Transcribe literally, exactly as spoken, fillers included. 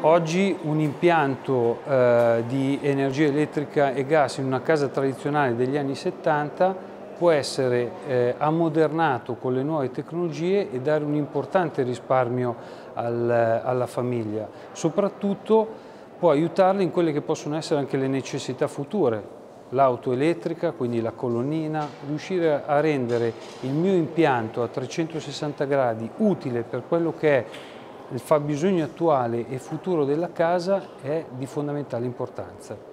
Oggi un impianto eh, di energia elettrica e gas in una casa tradizionale degli anni settanta può essere eh, ammodernato con le nuove tecnologie e dare un importante risparmio al, alla famiglia. Soprattutto può aiutarli in quelle che possono essere anche le necessità future. L'auto elettrica, quindi la colonnina, riuscire a rendere il mio impianto a trecentosessanta gradi utile per quello che è il fabbisogno attuale e futuro della casa è di fondamentale importanza.